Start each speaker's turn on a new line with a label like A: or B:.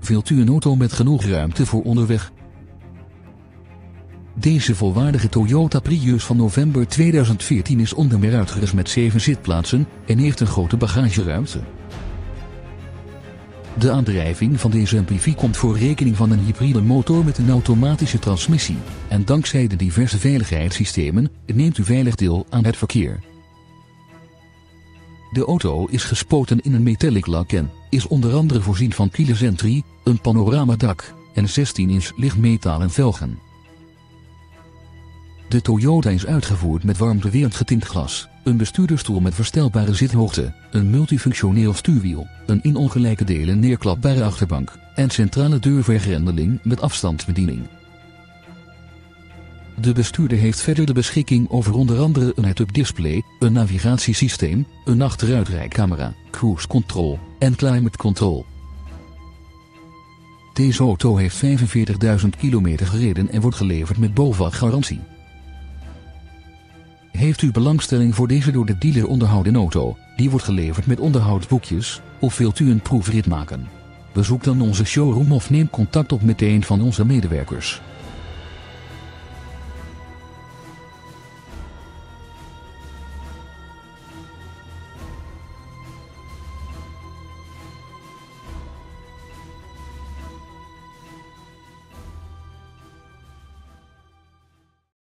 A: Wilt u een auto met genoeg ruimte voor onderweg? Deze volwaardige Toyota Prius van november 2014 is onder meer uitgerust met 7 zitplaatsen en heeft een grote bagageruimte. De aandrijving van deze MPV komt voor rekening van een hybride motor met een automatische transmissie, en dankzij de diverse veiligheidssystemen neemt u veilig deel aan het verkeer. De auto is gespoten in een metallic lak en is onder andere voorzien van keyless entry, een panoramadak en 16-inch lichtmetalen velgen. De Toyota is uitgevoerd met warmtewerend getint glas, een bestuurdersstoel met verstelbare zithoogte, een multifunctioneel stuurwiel, een in ongelijke delen neerklapbare achterbank en centrale deurvergrendeling met afstandsbediening. De bestuurder heeft verder de beschikking over onder andere een head-up display, een navigatiesysteem, een achteruitrijcamera, cruise control en climate control. Deze auto heeft 45.000 kilometer gereden en wordt geleverd met BOVAG-garantie. Heeft u belangstelling voor deze door de dealer onderhouden auto, die wordt geleverd met onderhoudsboekjes, of wilt u een proefrit maken? Bezoek dan onze showroom of neem contact op met een van onze medewerkers.